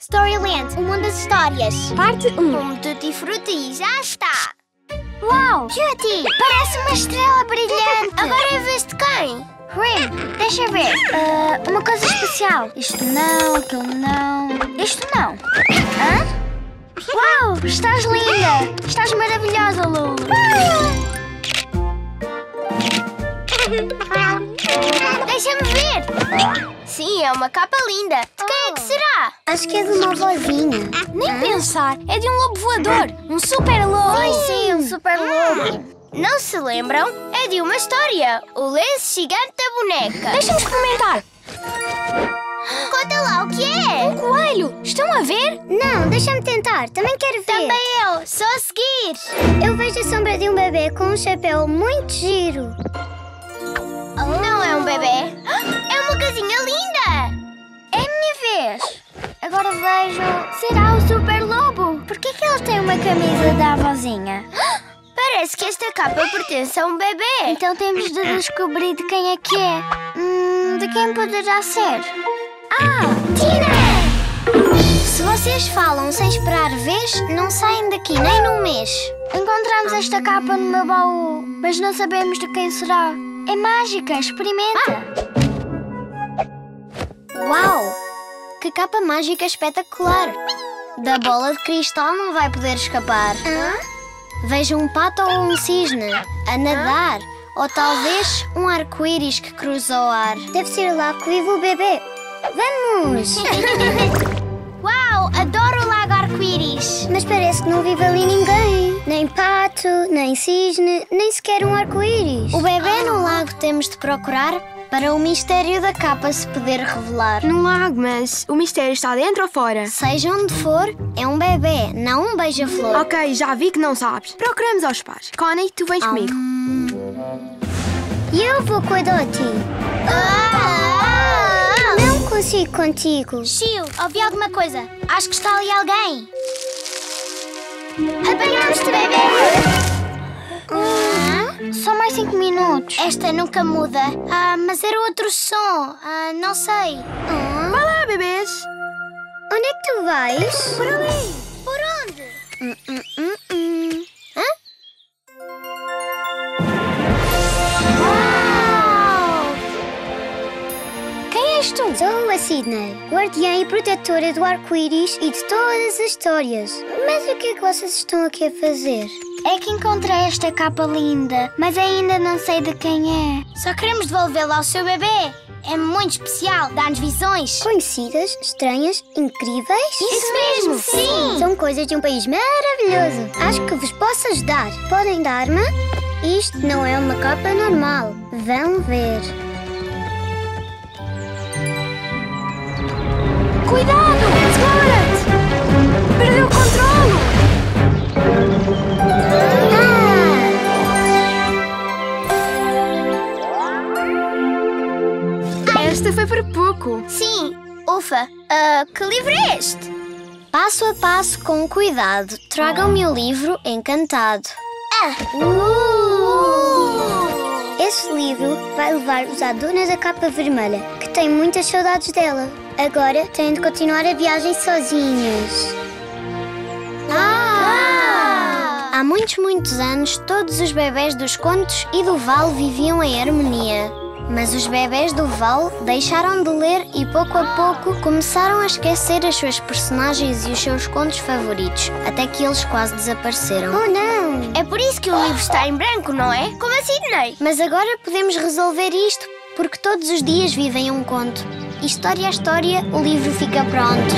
Storyland, o mundo das histórias. Parte 1. Um Tutti Frutti, já está! Uau! Cutie! Parece uma estrela brilhante! Agora é a vez de quem? Rim, deixa ver. Uma coisa especial. Isto não, aquilo não. Isto não. Hã? Uau! Estás linda! Estás maravilhosa, Lulu! Deixa-me ver! Sim, é uma capa linda. De quem é que será? Acho que é de uma vozinha. Nem pensar, é de um lobo voador. Um super lobo. Sim, um super lobo. Não se lembram? É de uma história. O lenço gigante da boneca. Deixa-me experimentar. Conta lá o que é. Um coelho. Estão a ver? Não, deixa-me tentar. Também quero ver. Também eu. Só a seguir. Eu vejo a sombra de um bebê com um chapéu muito giro. Não é um bebê. É uma casinha linda. É a minha vez. Agora vejo... Será o super lobo? Por que ele tem uma camisa da vozinha? Parece que esta capa pertence a um bebê. Então temos de descobrir de quem é que é. De quem poderá ser? Tina! Se vocês falam sem esperar vez, não saem daqui nem num mês. Encontramos esta capa no meu baú, mas não sabemos de quem será. É mágica, experimenta. Uau! Que capa mágica espetacular! Da bola de cristal não vai poder escapar. Veja um pato ou um cisne a nadar. Ou talvez um arco-íris que cruza o ar. Deve ser lá que vive o bebê. Vamos! Uau, adoro o lago arco-íris. Mas parece que não vive ali ninguém. Nem pato, nem cisne, nem sequer um arco-íris. O bebê no lago temos de procurar para o mistério da capa se poder revelar. No lago, mas o mistério está dentro ou fora? Seja onde for, é um bebê, não um beija-flor. Ok, já vi que não sabes. Procuramos aos pais. Connie, tu vens comigo. E eu vou cuidar de ti. Não consigo contigo. Chiu, ouvi alguma coisa. Acho que está ali alguém. Apanhamos-te, bebê! Só mais 5 minutos. Esta nunca muda. Mas era outro som. Não sei. Vai lá, bebês. Onde é que tu vais? Por ali. Por onde? Uau! Quem és tu? Sou a Sydney, guardiã e protetora do arco-íris e de todas as histórias. Mas o que é que vocês estão aqui a fazer? É que encontrei esta capa linda, mas ainda não sei de quem é. Só queremos devolvê-la ao seu bebê. É muito especial, dá-nos visões. Conhecidas, estranhas, incríveis? Isso mesmo, sim! São coisas de um país maravilhoso. Acho que vos posso ajudar. Podem dar-me? Isto não é uma capa normal. Vão ver. Cuidado! Segura-te! Perdeu o controle! Esta foi por pouco. Sim, ufa. Que livro é este? Passo a passo, com cuidado, tragam-me o livro encantado. Este livro vai levar-vos à dona da capa vermelha, que tem muitas saudades dela. Agora têm de continuar a viagem sozinhas. Há muitos anos, todos os bebés dos contos e do vale viviam em harmonia. Mas os bebés do vale deixaram de ler e pouco a pouco começaram a esquecer as suas personagens e os seus contos favoritos, até que eles quase desapareceram. Oh não! É por isso que o livro está em branco, não é? Como a Sydney. Mas agora podemos resolver isto, porque todos os dias vivem um conto. E história a história, o livro fica pronto.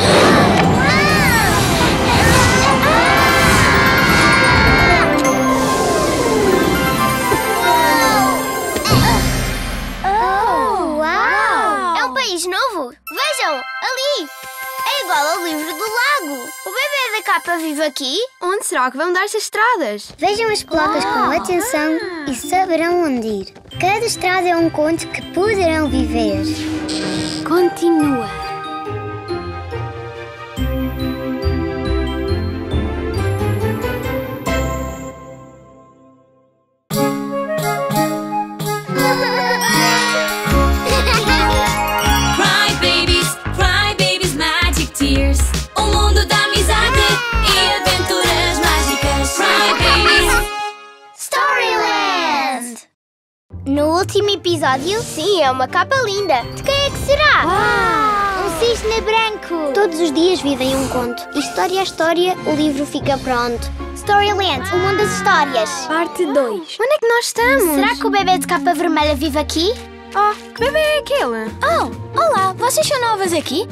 Novo? Vejam, ali! É igual ao livro do lago. O bebê da capa vive aqui? Onde será que vão dar estas estradas? Vejam as placas com atenção e saberão onde ir. Cada estrada é um conto que poderão viver. Continua. Cry babies, magic tears. último episódio? Sim, é uma capa linda. De quem é que será? Um cisne branco. Todos os dias vivem um conto. E história a história, o livro fica pronto. Storyland, o mundo das histórias. Parte 2. Onde é que nós estamos? Será que o bebê de capa vermelha vive aqui? Oh, que bebê é aquele? Oh, olá, vocês são novas aqui?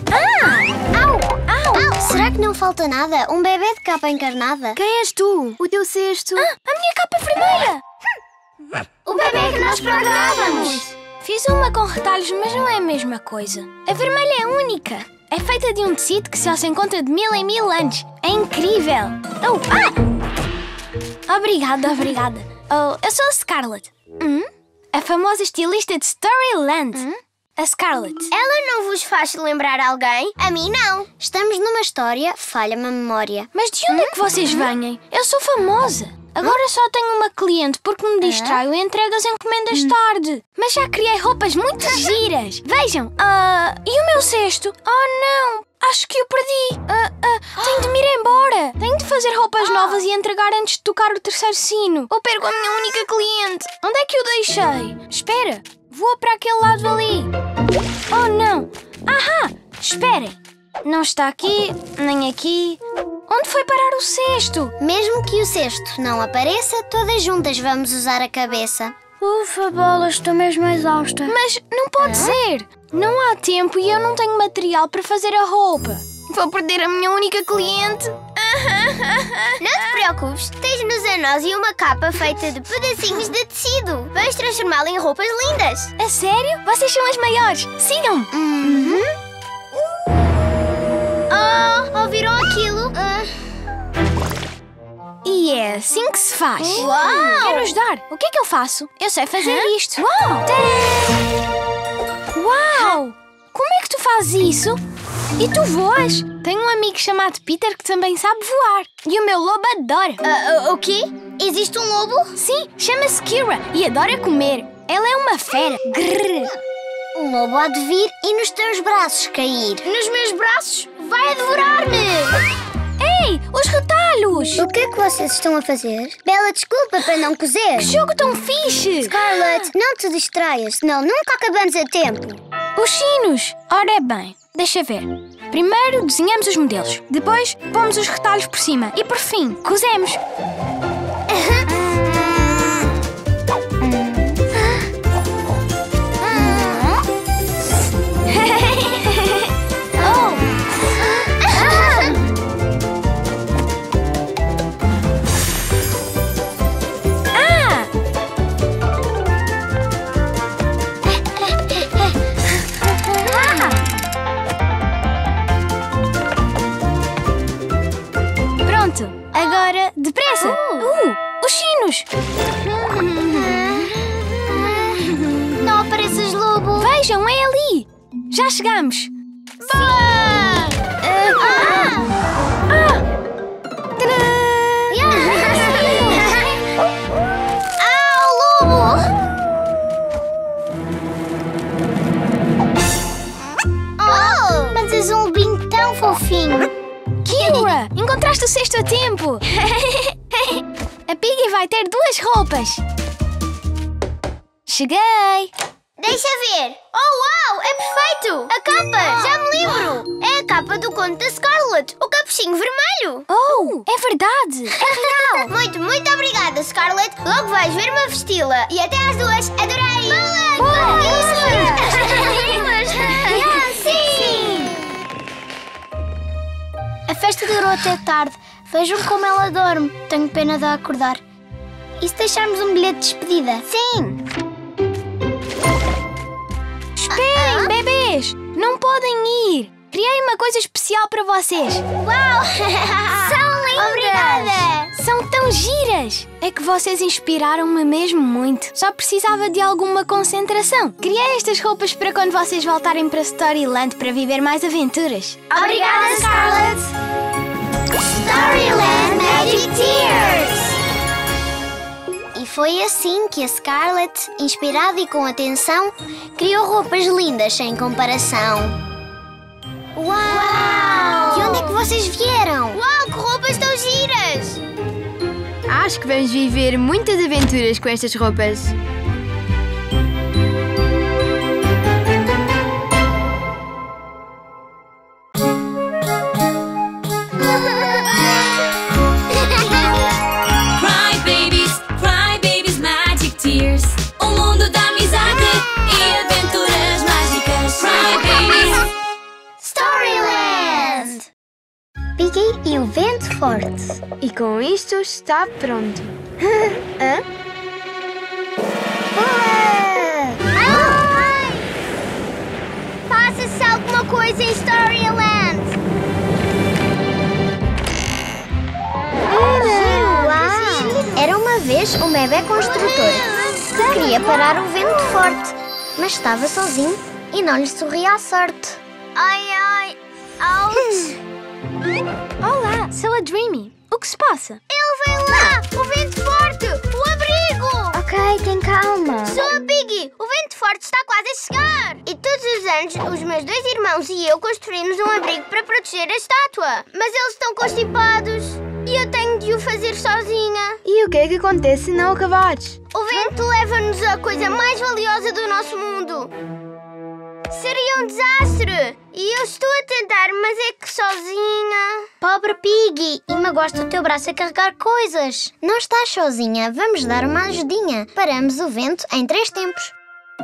Au! Será que não falta nada? Um bebê de capa encarnada? Quem és tu? O teu cesto? A minha capa vermelha! O bebê que nós procurávamos! Fiz uma com retalhos, mas não é a mesma coisa. A vermelha é única. É feita de um tecido que só se encontra de 1000 em 1000 anos. É incrível! Obrigada. Eu sou a Scarlett. A famosa estilista de Storyland. A Scarlett. Ela não vos faz lembrar alguém? A mim não. Estamos numa história, falha-me a memória. Mas de onde é que vocês vêm? Eu sou famosa. Agora só tenho uma cliente porque me distraio e entrego as encomendas tarde. Mas já criei roupas muito giras. Vejam. E o meu cesto? Oh, não. Acho que o perdi. Tenho de me ir embora. Tenho de fazer roupas novas e entregar antes de tocar o terceiro sino. Ou perco a minha única cliente. Onde é que o deixei? Espera. Vou para aquele lado ali. Oh, não. Esperem. Não está aqui, nem aqui. Onde foi parar o cesto? Mesmo que o cesto não apareça, todas juntas vamos usar a cabeça. Ufa, bolas, estou mesmo exausta. Mas não pode ser. Não há tempo e eu não tenho material para fazer a roupa. Vou perder a minha única cliente. Não te preocupes, tens-nos a nós e uma capa feita de pedacinhos de tecido. Vamos transformá-la em roupas lindas. A sério? Vocês são as maiores. Sigam-me. Ouviram aquilo? E é assim que se faz. Uau! Quero ajudar. O que é que eu faço? Eu sei fazer isto. Uau! Como é que tu fazes isso? E tu voas? Tenho um amigo chamado Peter que também sabe voar. E o meu lobo adora. O quê? Existe um lobo? Sim, chama-se Kira e adora comer. Ela é uma fera. Grrr. Um lobo há de vir e nos teus braços cair. Nos meus braços? Vai devorar-me! Ei, os retalhos! O que é que vocês estão a fazer? Bela desculpa para não cozer. Que jogo tão fixe! Scarlett, não te distraias, senão nunca acabamos a tempo. Os sinos! Ora bem, deixa ver. Primeiro desenhamos os modelos. Depois pomos os retalhos por cima. E por fim, cozemos. Agora, depressa! Os sinos! Não apareças, lobo! Vejam, é ali! Já chegamos! Boa! Lobo! Mas és um lobinho tão fofinho. Kira, encontraste o cesto a tempo! A Piggy vai ter 2 roupas! Cheguei! Deixa ver! Oh, uau! É perfeito! A capa! Já me lembro! É a capa do conto da Scarlett! O capuchinho vermelho! Oh! É verdade! É real! Muito obrigada, Scarlett! Logo vais ver-me a vesti-la! E até às 2! Adorei! Boa! Sim! A festa durou até tarde. Vejam como ela dorme. Tenho pena de a acordar. E se deixarmos um bilhete de despedida? Sim! Esperem, bebês! Não podem ir! Criei uma coisa especial para vocês! Uau! São lindas! Obrigada! São tão giras! É que vocês inspiraram-me mesmo muito. Só precisava de alguma concentração. Criei estas roupas para quando vocês voltarem para Storyland para viver mais aventuras. Obrigada, Scarlett! Storyland Magic Tears! E foi assim que a Scarlett, inspirada e com atenção, criou roupas lindas sem comparação. Uau! De onde é que vocês vieram? Uau, que roupas tão giras! Acho que vamos viver muitas aventuras com estas roupas. Piggy e o vento forte. E com isto está pronto. Hã? Ai! Passa-se alguma coisa em Storyland. Era uma vez um bebé construtor que queria parar o vento forte, mas estava sozinho e não lhe sorria a sorte. Ai, ouch! Olá, sou a Dreamy. O que se passa? Ele vem lá! O vento forte! O abrigo! Ok, tem calma. Sou a Piggy! O vento forte está quase a chegar! E todos os anos, os meus 2 irmãos e eu construímos um abrigo para proteger a estátua. Mas eles estão constipados e eu tenho de o fazer sozinha. E o que é que acontece se não acabares? O vento leva-nos a coisa mais valiosa do nosso mundo. Seria um desastre! E eu estou a tentar, mas é que sozinha... Pobre Piggy, e magoaste o teu braço a carregar coisas. Não estás sozinha, vamos dar uma ajudinha. Paramos o vento em 3 tempos.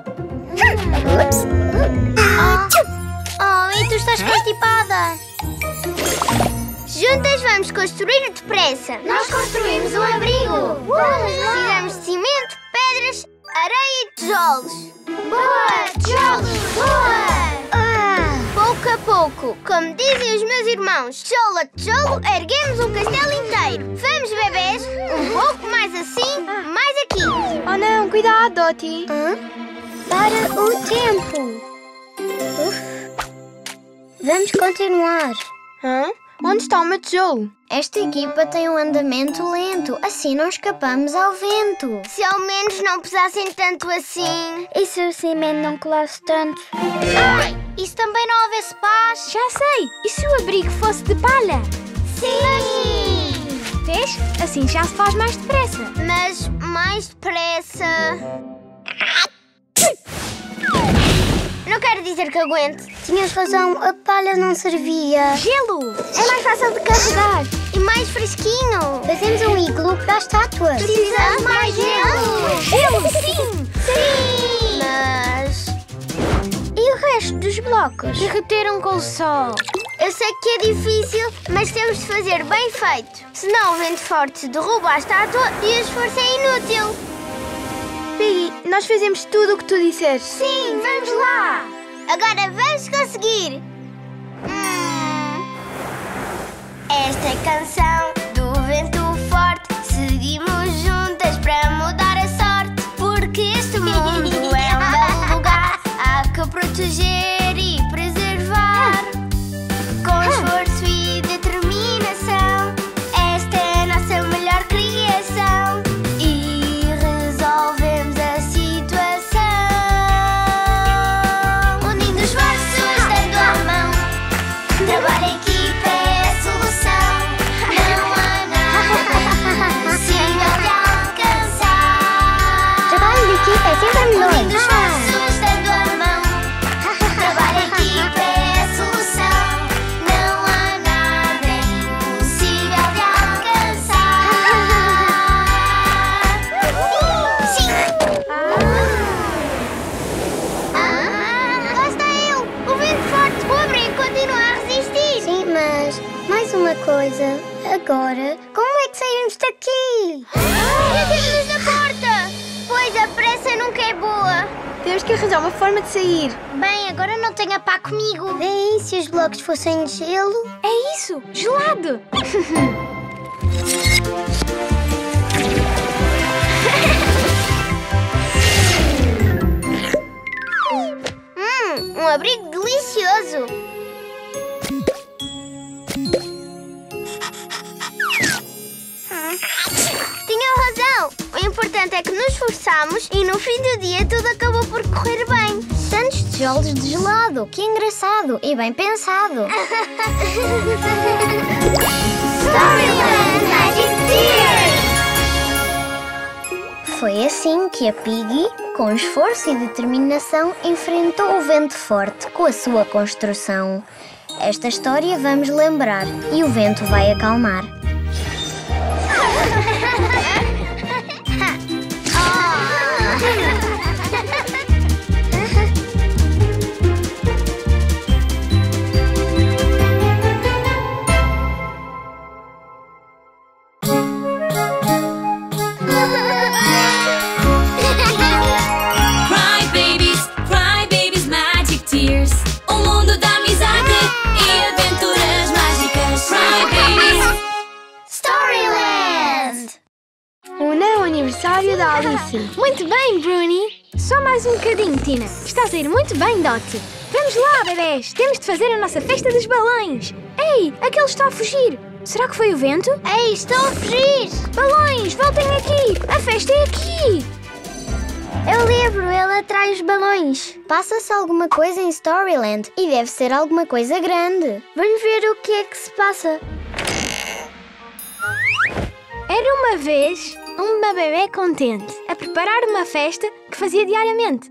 Oh, e tu estás constipada. Juntas vamos construir depressa. Nós construímos um abrigo. Precisamos de cimento, pedras, areia e tijolos. Boa! Tijolos! Boa! Pouco a pouco, como dizem os meus irmãos, tijolo a tijolo, erguemos um castelo inteiro. Vamos, bebês, um pouco mais assim, mais aqui. Oh não, cuidado, Dottie. Para o tempo. Vamos continuar. Hã? Onde está o meu tijolo? Esta equipa tem um andamento lento, assim não escapamos ao vento. Se ao menos não pesassem tanto assim. E se o cimento não colasse tanto? Ai, e se também não houvesse paz? Já sei! E se o abrigo fosse de palha? Sim! Vês? Assim já se faz mais depressa. Mas mais depressa... Não quero dizer que aguente. Tinhas razão, a palha não servia. Gelo! É mais fácil de carregar. E mais fresquinho. Fazemos um iglu para a estátua. Precisamos mais gelo. Gelo, sim! Sim! Mas... E o resto dos blocos? Derreteram com o sol. Eu sei que é difícil, mas temos de fazer bem feito. Senão o vento forte derruba a estátua e o esforço é inútil. Piggy, nós fazemos tudo o que tu disseste. Sim, vamos lá! Agora vamos conseguir! Esta é a canção do vento forte. Seguimos juntas para mudar a sorte. Porque este mundo é um belo lugar. Há que proteger e preservar. Com esforço e determinação. Esta é a nossa melhor criação. E resolvemos a situação. Unindo esforços, dando a mão. Trabalho em equipa é a solução. Não há nada impossível de alcançar. Trabalho de equipa é sempre melhor. Unindo esforços, dando a mão. Trabalho em equipa é a solução. Não há nada impossível de alcançar. Sim! Lá está ele! O vento forte, o abrigo continua a resistir. Sim, mas mais uma coisa. Agora, como é que saímos daqui? Metemos-nos na porta! Pois a pressa nunca é boa. Temos que arranjar uma forma de sair. Bem, agora não tenho a pá comigo. Vem, se os blocos fossem de gelo. É isso! Gelado! Um abrigo delicioso. Tinham razão. O importante é que nos esforçamos e no fim do dia tudo acabou por correr bem. Tantos tijolos de gelado. Que engraçado e bem pensado. Storyland Magic Theory! Foi assim que a Piggy, com esforço e determinação, enfrentou o vento forte com a sua construção. Esta história vamos lembrar e o vento vai acalmar. história da Alice. Muito bem, Bruni. Só mais um bocadinho, Tina. Estás a ir muito bem, Dottie. Vamos lá, bebés. Temos de fazer a nossa festa dos balões. Ei, aquele está a fugir. Será que foi o vento? Ei, estão a fugir! Balões, voltem aqui. A festa é aqui. Eu lembro, ele atrai os balões. Passa-se alguma coisa em Storyland e deve ser alguma coisa grande. Vamos ver o que é que se passa. Era uma vez uma bebé contente a preparar uma festa que fazia diariamente.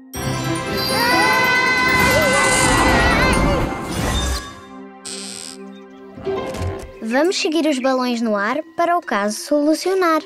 Vamos seguir os balões no ar para o caso solucionar.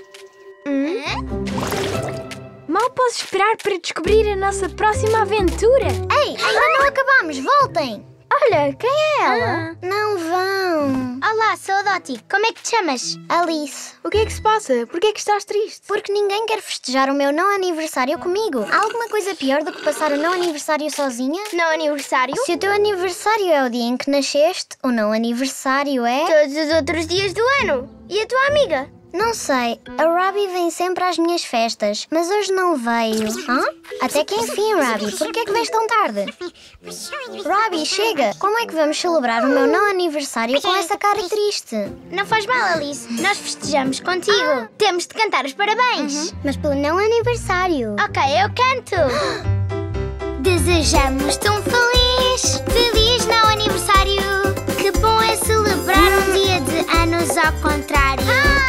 Mal posso esperar para descobrir a nossa próxima aventura. Ei, ainda não acabamos, voltem! Olha, quem é ela? Não vão. Olá, sou a Dottie. Como é que te chamas? Alice, O que é que se passa? Por que é que estás triste? porque ninguém quer festejar o meu não aniversário comigo. Há alguma coisa pior do que passar o não aniversário sozinha? Não aniversário? Se o teu aniversário é o dia em que nasceste, o não aniversário é... Todos os outros dias do ano. E a tua amiga? Não sei, a Robbie vem sempre às minhas festas, mas hoje não veio. Hã? Até que enfim, Robbie, por que é que vens tão tarde? Robbie, chega! Como é que vamos celebrar o meu não aniversário com essa cara triste? Não faz mal, Alice. Nós festejamos contigo. Temos de cantar os parabéns. Mas pelo não aniversário. Ok, eu canto. Desejamos-te um feliz não aniversário. Que bom é celebrar um dia de anos ao contrário.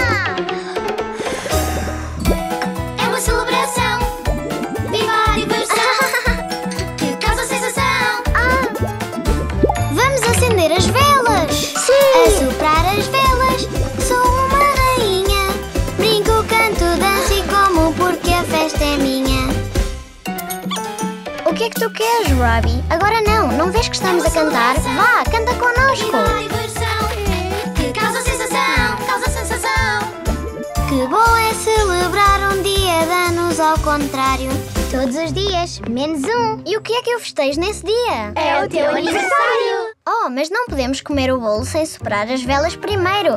É uma celebração. Viva a diversão. Que causa sensação. Vamos acender as velas! Sim. A soprar as velas, sou uma rainha. Brinco, canto, danço e como porque a festa é minha. O que é que tu queres, Robbie? Agora não vês que estamos a cantar? Vá, canta connosco! Viva a diversão. Que causa sensação. Causa sensação. Que bom é celebrar um dia de anos ao contrário. Todos os dias, menos um. E o que é que eu festejo nesse dia? É o teu aniversário. Oh, mas não podemos comer o bolo sem soprar as velas primeiro.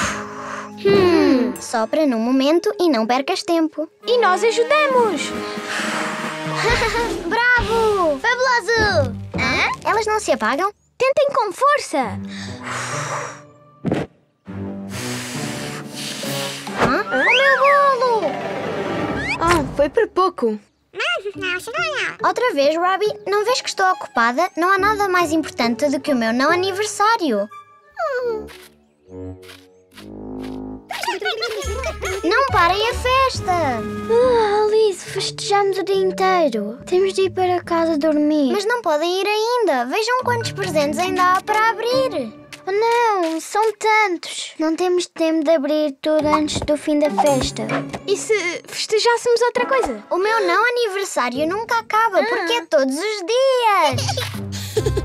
Sopra num momento e não percas tempo. E nós ajudamos. Bravo! Fabuloso. Elas não se apagam? Tentem com força. Hã? O meu bolo! Foi por pouco. Outra vez, Robbie, não vês que estou ocupada? Não há nada mais importante do que o meu não aniversário. Não parem a festa! Alice, festejamos o dia inteiro. Temos de ir para casa dormir. Mas não podem ir ainda. Vejam quantos presentes ainda há para abrir. Oh, não, são tantos. Não temos tempo de abrir tudo antes do fim da festa. E se festejássemos outra coisa? O meu não aniversário nunca acaba, porque é todos os dias.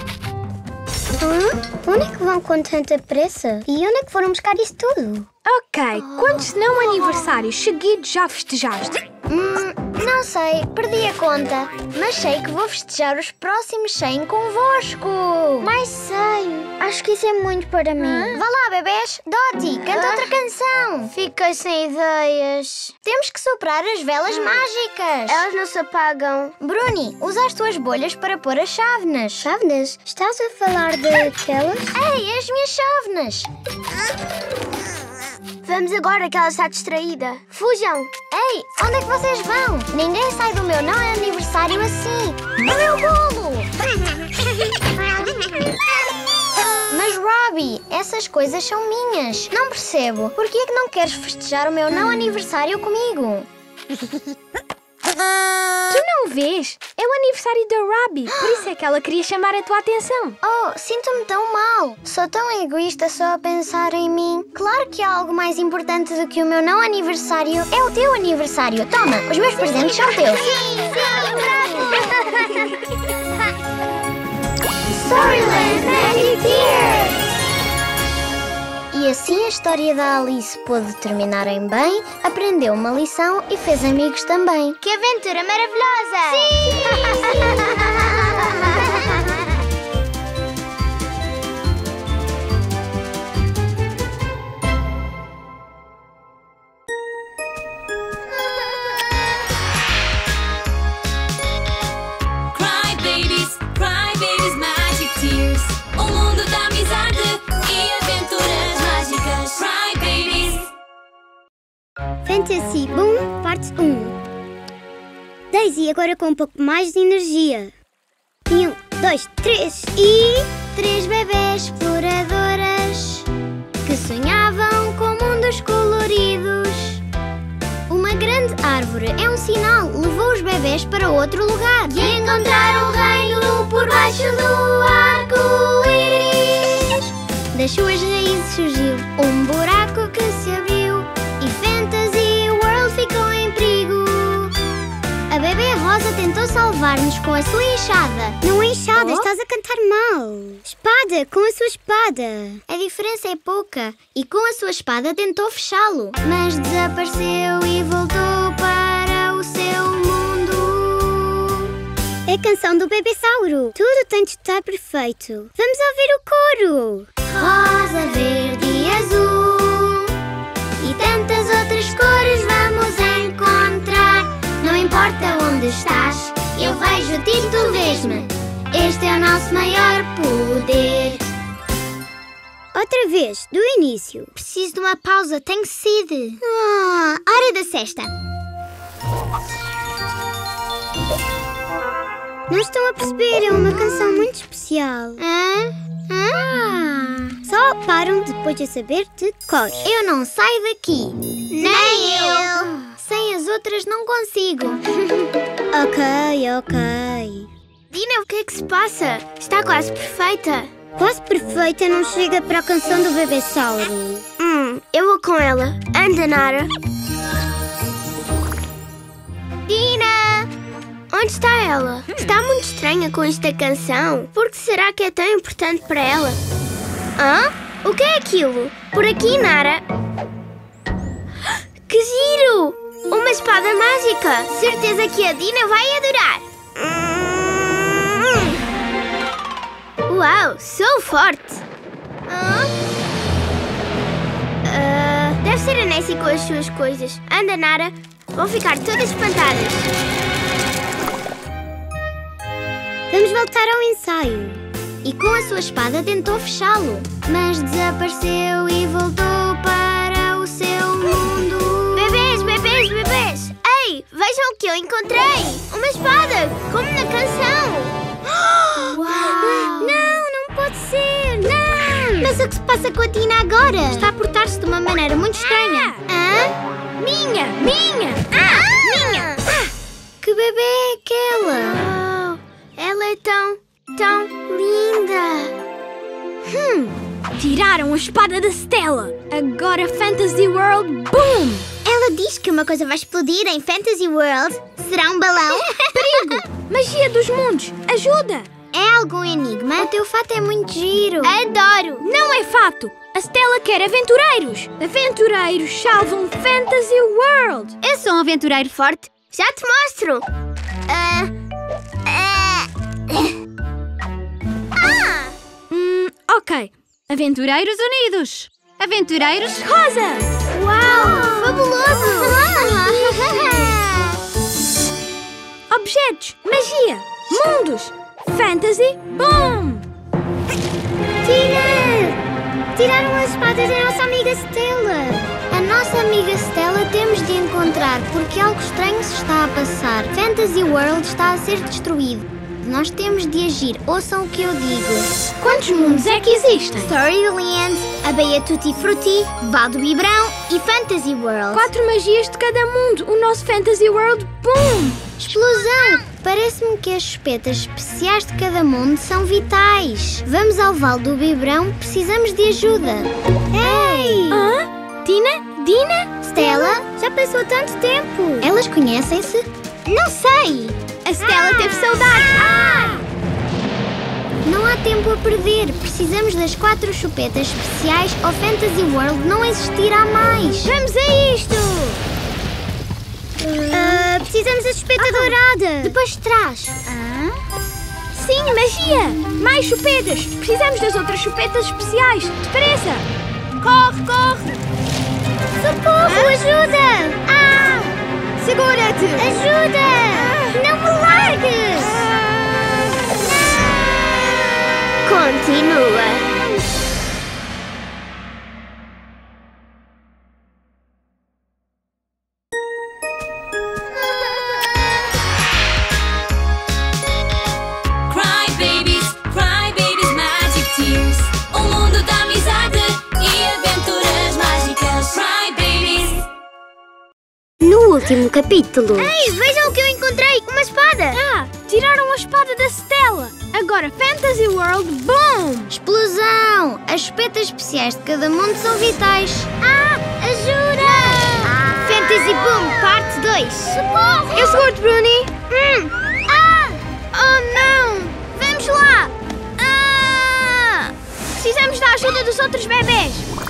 Onde é que vão com tanta pressa? E onde é que foram buscar isso tudo? Ok, quantos não aniversários seguidos já festejaste? Não sei, perdi a conta. Mas sei que vou festejar os próximos 100 convosco. Mais 100. Acho que isso é muito para mim. Vá lá, bebés. Dottie, canta outra canção. Fiquei sem ideias. Temos que soprar as velas mágicas. Elas não se apagam. Bruni, usa as tuas bolhas para pôr as chávenas. Chávenas? Estás a falar daquelas? Ei, as minhas chávenas. Vamos agora que ela está distraída. Fujam. Ei, onde é que vocês vão? Ninguém sai do meu não aniversário assim. O meu bolo! Mas, Robbie, essas coisas são minhas. Não percebo. Por que é que não queres festejar o meu não aniversário comigo? Tu não vês? É o aniversário da Robbie, por isso é que ela queria chamar a tua atenção. Oh, sinto-me tão mal. Sou tão egoísta só a pensar em mim. Claro que há algo mais importante do que o meu não aniversário. É o teu aniversário. Toma, os meus presentes são teus. Storyland Magic Tears! E assim a história da Alice pôde terminar em bem, aprendeu uma lição e fez amigos também. Que aventura maravilhosa! Sim! Fantasy Boom, parte 1. Daisy agora com um pouco mais de energia. 1, 2, 3 e... 3 bebés exploradoras que sonhavam com mundos coloridos. Uma grande árvore é um sinal, levou os bebés para outro lugar e encontraram o reino por baixo do arco-íris. Das suas raízes surgiu um buraco que se abriu e Fantasy World ficou em perigo. A bebê rosa tentou salvar-nos com a sua enxada. Não é enxada, estás a cantar mal. Espada, com a sua espada. A diferença é pouca e com a sua espada tentou fechá-lo, mas desapareceu e voltou para o seu mundo. É a canção do Bebessauro. Tudo tem de estar perfeito. Vamos ouvir o coro. Rosa, verde e azul e tantas outras cores vamos encontrar. Não importa onde estás, eu vejo-te e tu vês-me. Este é o nosso maior poder. Outra vez, do início. Preciso de uma pausa, tenho sede. Hora da sesta. Não estão a perceber, é uma canção muito especial. Só param depois de saber de cor. Eu não saio daqui. Nem eu. Sem as outras não consigo. Ok. Dina, o que é que se passa? Está quase perfeita. Quase perfeita não chega para a canção do Bebessauro. Eu vou com ela. Anda, Nara. Dina! Onde está ela? Está muito estranha com esta canção. Por que será que é tão importante para ela? O que é aquilo? Por aqui, Nara. Que giro! Uma espada mágica. Certeza que a Dina vai adorar. Uau, sou forte. Deve ser a Nessie com as suas coisas. Anda, Nara. Vão ficar todas espantadas. Vamos voltar ao ensaio. E com a sua espada tentou fechá-lo, mas desapareceu e voltou para o seu mundo. Bebês! Ei, vejam o que eu encontrei! Uma espada, como na canção! Uau! Não pode ser, não! Mas o que se passa com a Tina agora? Está a portar-se de uma maneira muito estranha. Minha! Minha! Que bebê é aquela? Ela é tão linda! Tiraram a espada da Stella! Agora Fantasy World, boom! Ela diz que uma coisa vai explodir em Fantasy World. Será um balão? Perigo! Magia dos mundos! Ajuda! É algum enigma? O teu fato é muito giro. Adoro! Não é fato! A Stella quer aventureiros! Aventureiros salvam Fantasy World! Eu sou um aventureiro forte. Já te mostro! Ok. Aventureiros unidos! Aventureiros rosa! Uau! Fabuloso! Objetos, magia, mundos, fantasy, boom! Tiraram as espadas da nossa amiga Stella. A nossa amiga Stella temos de encontrar porque algo estranho se está a passar. Fantasy World está a ser destruído. Nós temos de agir. Ouçam o que eu digo. Quantos mundos é que existem? Storyland, a Baía Tutti Frutti, Val do Bibrão e Fantasy World. 4 magias de cada mundo. O nosso Fantasy World, boom! Explosão! Parece-me que as chupetas especiais de cada mundo são vitais. Vamos ao Val do Bibrão, precisamos de ajuda. Ei! Tina? Dina? Stella? Já passou tanto tempo. Elas conhecem-se? Não sei! A Stella teve saudades! Não há tempo a perder. Precisamos das 4 chupetas especiais ou Fantasy World não existirá mais. Vamos a isto! Precisamos da chupeta dourada. Depois de trás. Sim, magia! Mais chupetas! Precisamos das outras chupetas especiais! Depressa! Corre! Socorro, ajuda! Segura-te! Ajuda! Não me largues! Continua. último capítulo. Ei, vejam o que eu encontrei! Uma espada! Ah, tiraram a espada da Stella. Agora Fantasy World, boom! Explosão! As espetas especiais de cada mundo são vitais. Ajuda! Fantasy Boom, parte 2. Socorro! Eu seguro-te, Bruni. Oh, não! Vamos lá! Precisamos da ajuda dos outros bebês.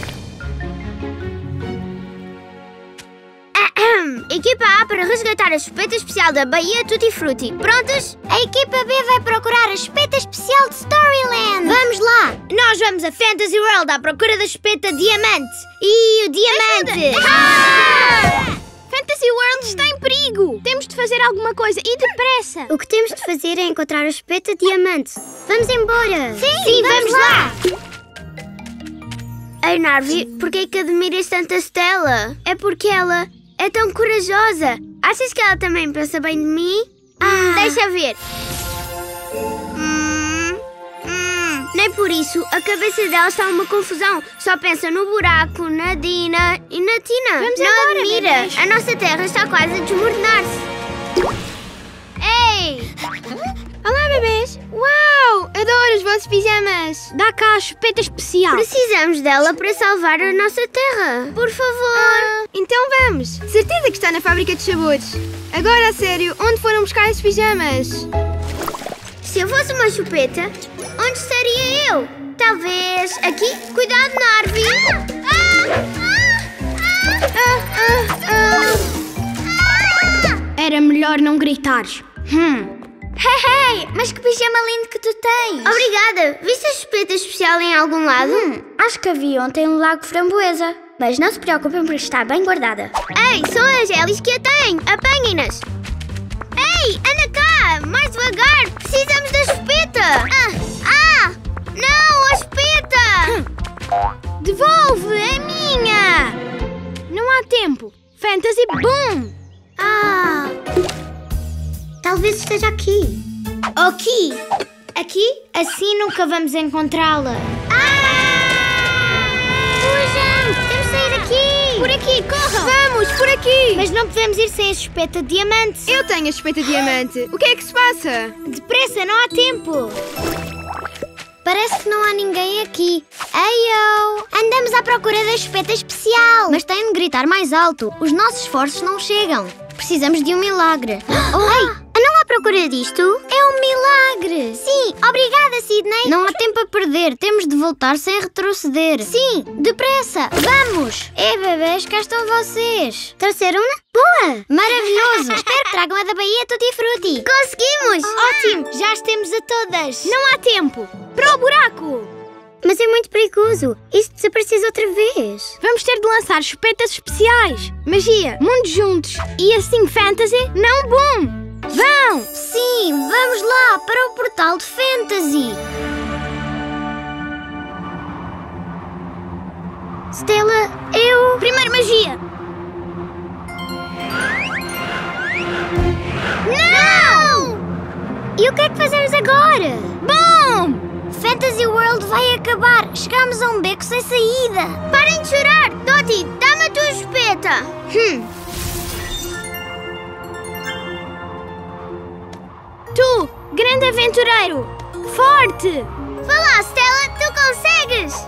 Equipa A para resgatar a espeta especial da Baía Tutti Frutti. Prontos? A equipa B vai procurar a espeta especial de Storyland. Vamos lá! Nós vamos a Fantasy World à procura da espeta Diamante. E o Diamante! Fantasy World está em perigo. Temos de fazer alguma coisa e depressa. O que temos de fazer é encontrar a espeta Diamante. Vamos embora! Sim, vamos lá! Ei, Narvi, porquê é que admiras tanto a Stella? É porque ela é tão corajosa. Achas que ela também pensa bem de mim? Deixa ver. Nem por isso, a cabeça dela está uma confusão. Só pensa no buraco, na Dina e na Tina. Vamos Não embora, admira. bebês. A nossa terra está quase a desmoronar-se. Ei! Olá, bebês. Uau, adoro os vossos pijamas. Dá cá a espeta especial. Precisamos dela para salvar a nossa terra. Por favor. Então vamos! Certeza que está na fábrica de sabores. Agora, a sério, onde foram buscar esses pijamas? Se eu fosse uma chupeta, onde estaria eu? Talvez aqui? Cuidado, Narvi! Era melhor não gritares. Hey, mas que pijama lindo que tu tens! Obrigada! Viste a chupeta especial em algum lado? Acho que havia ontem um lago framboesa. Mas não se preocupem porque está bem guardada. Ei, são as Elis que a têm! Apanhem-nas! Ei, anda cá! Mais devagar! Precisamos da chupeta! Não, a espeta! Devolve, é minha! Não há tempo. Fantasy Boom! Talvez esteja aqui. Aqui! Aqui? Assim nunca vamos encontrá-la. Fujam! Temos de sair daqui! Por aqui, corram! Vamos, por aqui! Mas não podemos ir sem a espeta de diamante. Eu tenho a espeta Diamante. O que é que se passa? Depressa, não há tempo! Parece que não há ninguém aqui. Eio! Andamos à procura da espeta especial. Mas têm de gritar mais alto. Os nossos esforços não chegam. Precisamos de um milagre. Ei! Andam à procura disto? É um milagre! Sim! Obrigada, Sidney! Não há tempo a perder. Temos de voltar sem retroceder. Sim! Depressa! Vamos! Bebês, cá estão vocês. Trouxeram-na? Boa! Maravilhoso! Espero que tragam a da Baía Tutti Frutti. Conseguimos! Ótimo! Já as temos a todas! Não há tempo! Para o buraco! Mas é muito perigoso. E se desapareces outra vez? Vamos ter de lançar espetas especiais. Magia, mundos juntos. E assim Fantasy, não Boom! Vão! Sim, vamos lá para o portal de Fantasy. Stella, eu... Primeiro magia! Não! E o que é que fazemos agora? Boom! Fantasy World vai acabar. Chegamos a um beco sem saída. Parem de chorar! Dottie, dá-me a tua espeta! Tu, grande aventureiro! Forte! Vá lá, Stella, tu consegues!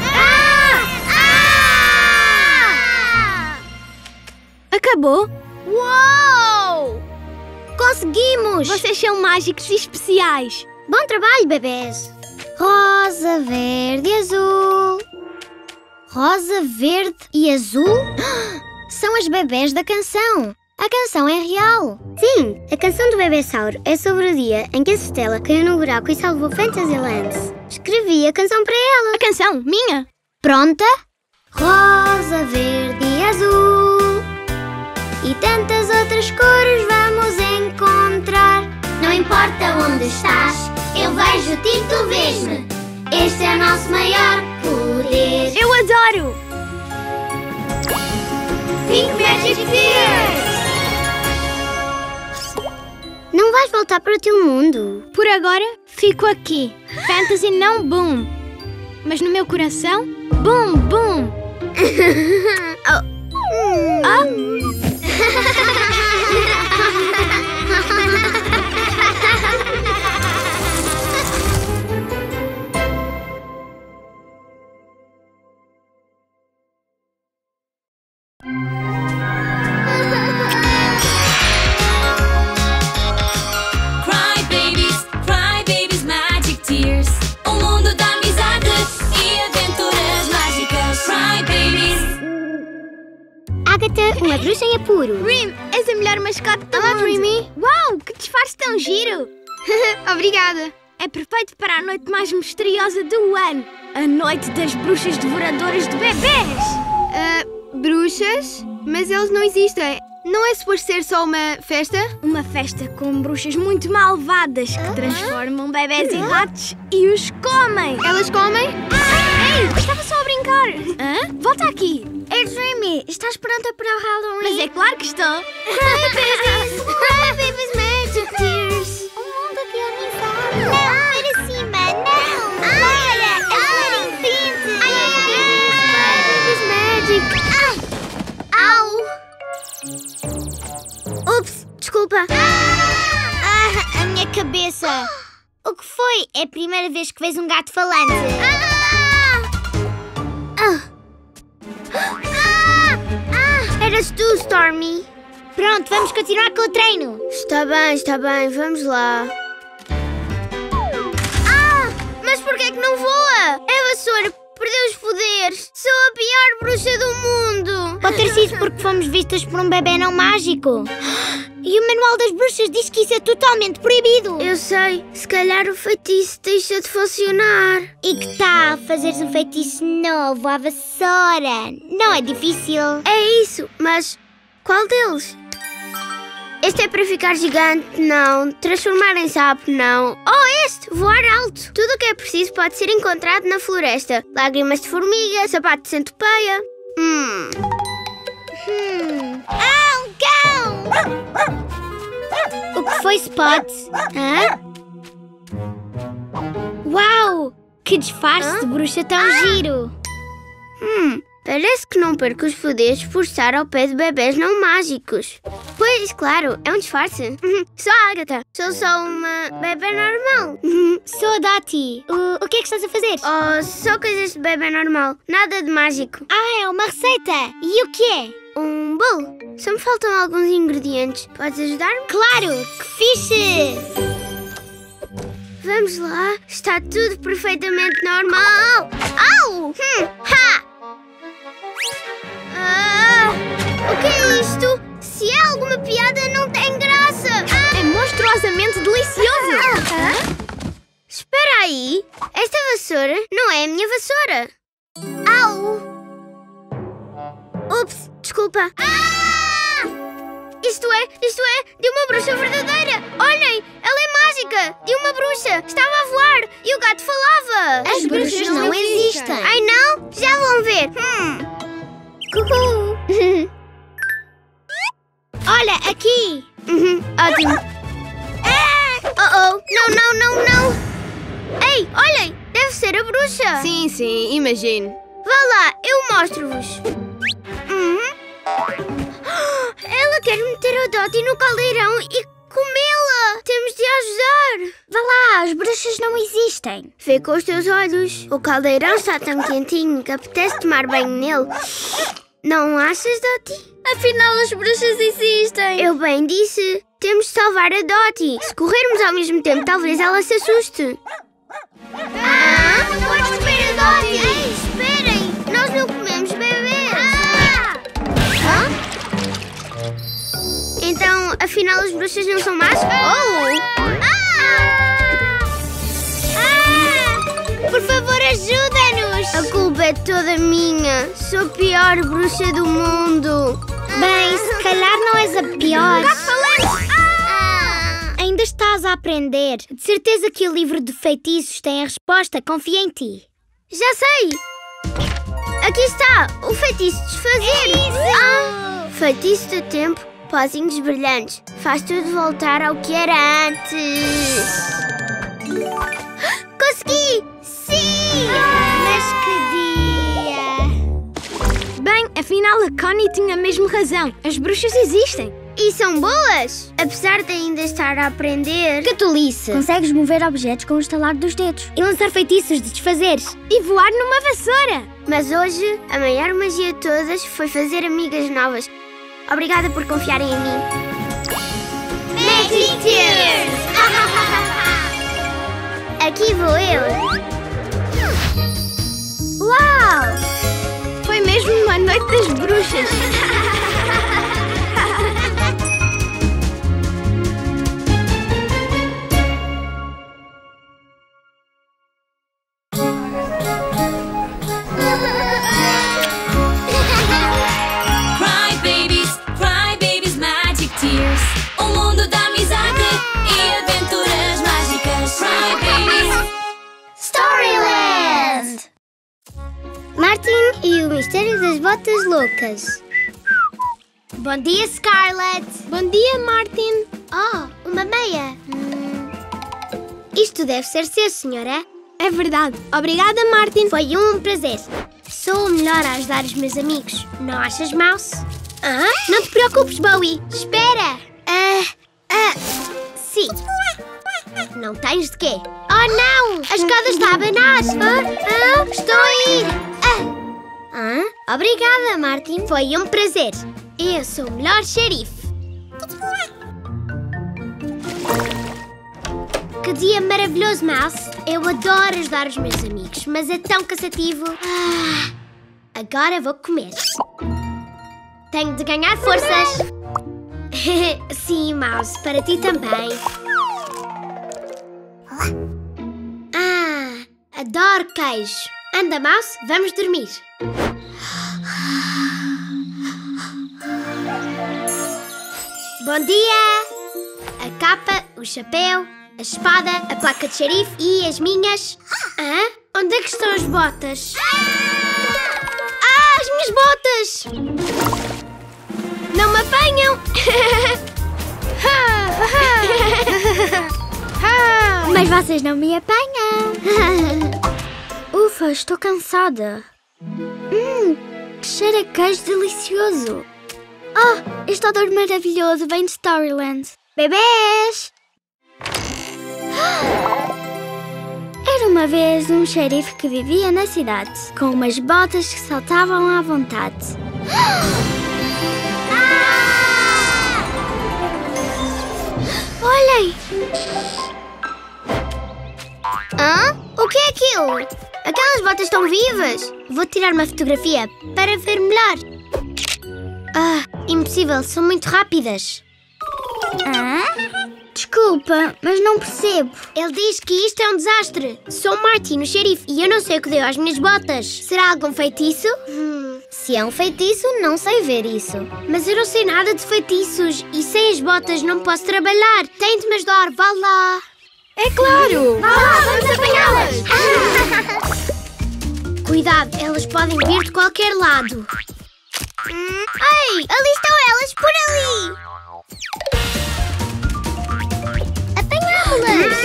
Acabou? Uou! Conseguimos! Vocês são mágicos e especiais. Bom trabalho, bebês. Rosa, verde e azul. Rosa, verde e azul? São as bebês da canção. A canção é real. Sim, a canção do Bebê Sauro é sobre o dia em que a Stella caiu no buraco e salvou Fantasyland. Escrevi a canção para ela. A canção, minha? Pronta? Rosa, verde e azul. E tantas outras cores vamos encontrar. Não importa onde estás, eu vejo-te e tu vês-me. Este é o nosso maior poder. Eu adoro! Pink Magic Tears! Não vais voltar para o teu mundo. Por agora, fico aqui. Fantasy não Boom. Mas no meu coração, Boom, Boom. Oh. Cry babies, magic tears. O mundo da amizade e aventuras mágicas. Cry babies. Agatha, uma bruxa em apuro. Rim, és a melhor mascote do Olá, mundo. Dreamy. Uau, que disfarce tão giro. Obrigada. É perfeito para a noite mais misteriosa do ano. A noite das bruxas devoradoras de bebês. Bruxas? Mas eles não existem. Não é suposto ser só uma festa? Uma festa com bruxas muito malvadas que transformam bebés em ratos e os comem. Elas comem? Ei, estava só a brincar. Volta aqui. Ei, Dreamy, estás pronta para o Halloween? Mas é claro que estou. Cry babies, magic tears. O mundo de amizade. Não, para cima, não. Para, agora em frente. Babies magic. Au! Ups, desculpa. A minha cabeça. O que foi? É a primeira vez que vês um gato falante. Eras tu, Stormy. Pronto, vamos continuar com o treino. Está bem, vamos lá. Mas porquê que não voa? É a vassoura, perdeu os poderes. Sou a pior bruxa do mundo. Pode ter sido porque fomos vistas por um bebê não mágico. E o manual das bruxas diz que isso é totalmente proibido. Eu sei, se calhar o feitiço deixa de funcionar. E que tal fazeres um feitiço novo à vassoura? Não é difícil. É isso, mas qual deles? Este é para ficar gigante, não. Transformar em sapo, não. Oh, este! Voar alto. Tudo o que é preciso pode ser encontrado na floresta. Lágrimas de formiga, sapato de centopeia. Um cão! O que foi, Spot? Uau! Que disfarce de bruxa tão giro! Parece que não perco os poderes por estar ao pé de bebés não mágicos. Pois, claro, é um disfarce. Sou a Agatha. Sou só uma bebê normal. Sou a Dottie. O que é que estás a fazer? Oh, só coisas de bebê normal. Nada de mágico. Ah, é uma receita! E o que é? Um bolo. Só me faltam alguns ingredientes. Podes ajudar-me? Claro! Que fixe! Vamos lá. Está tudo perfeitamente normal. Au! Ha! O que é isto? Se é alguma piada, não tem graça. É monstruosamente delicioso. Espera aí. Esta vassoura não é a minha vassoura. Au! Ups, desculpa. Isto é de uma bruxa verdadeira. Olhem, ela é mágica. De uma bruxa. Estava a voar e o gato falava. As bruxas não existem. Ai não? Já vão ver. Cucu. Olha, aqui! Ótimo. Não. Ei, olhem, deve ser a bruxa. Sim, imagino. Vá lá, eu mostro-vos. Ela quer meter a Dottie no caldeirão e comê-la. Temos de ajudar. Vá lá, as bruxas não existem. Vê com os teus olhos. O caldeirão está tão quentinho que apetece tomar banho nele. Não achas, Dottie? Afinal, as bruxas existem. Eu bem disse. Temos de salvar a Dottie. Se corrermos ao mesmo tempo, talvez ela se assuste. Não podes comer a Dottie. Ei, esperem. Nós não comemos bebês. Então, afinal, as bruxas não são más? Por favor, ajuda-nos! A culpa é toda minha. Sou a pior bruxa do mundo. Bem, se calhar não és a pior. Ainda estás a aprender. De certeza que o livro de feitiços tem a resposta. Confia em ti. Já sei! Aqui está! O feitiço de desfazer! Feitiço do tempo, pozinhos brilhantes. Faz tudo voltar ao que era antes. Consegui! Sim! Mas que dia! Bem, afinal a Connie tinha mesmo razão. As bruxas existem. E são boas? Apesar de ainda estar a aprender... Que tolice! Consegues mover objetos com o estalar dos dedos e lançar feitiços de desfazeres. E voar numa vassoura. Mas hoje, a maior magia de todas foi fazer amigas novas. Obrigada por confiarem em mim. Magic Tears! Aqui vou eu. Uau! Foi mesmo uma noite das bruxas. Cry babies, magic tears. O mundo da amizade e aventuras mágicas. Cry babies. Storyland! Martin e o mistério das botas loucas. Bom dia, Scarlett. Bom dia, Martin. Oh, uma meia. Isto deve ser seu, senhora. É verdade. Obrigada, Martin. Foi um prazer. Sou o melhor a ajudar os meus amigos. Não achas, Mouse? Não te preocupes, Bowie. Espera. Sim. Não tens de quê? Oh, não! A escada está a abanar. Estou a ir. Obrigada, Martin. Foi um prazer. Eu sou o melhor xerife. Que dia maravilhoso, Mouse. Eu adoro ajudar os meus amigos, mas é tão cansativo. Agora vou comer. Tenho de ganhar forças. Sim, Mouse, para ti também. Adoro queijo. Anda, Mouse, vamos dormir. Bom dia! A capa, o chapéu, a espada, a placa de xerife e as minhas... Onde é que estão as botas? As minhas botas! Não me apanham! Mas vocês não me apanham. Ufa, estou cansada. Que cheiro a queijo delicioso. Este odor maravilhoso vem de Storyland. Bebês! Era uma vez um xerife que vivia na cidade, com umas botas que saltavam à vontade. Olhem! O que é aquilo? Aquelas botas estão vivas. Vou tirar uma fotografia para ver melhor. Impossível, são muito rápidas. Desculpa, mas não percebo. Ele diz que isto é um desastre. Sou Martin, o xerife, e eu não sei o que deu às minhas botas. Será algum feitiço? Se é um feitiço, não sei ver isso. Mas eu não sei nada de feitiços e sem as botas não posso trabalhar. Tem de me ajudar, vá lá. É claro! Vá lá, vamos apanhá-las. Cuidado, elas podem vir de qualquer lado. Ei, ali estão elas, por ali. Apanhámo-las.